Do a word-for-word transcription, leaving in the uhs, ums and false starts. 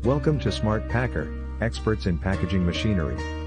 Welcome to Smart Packer, experts in packaging machinery.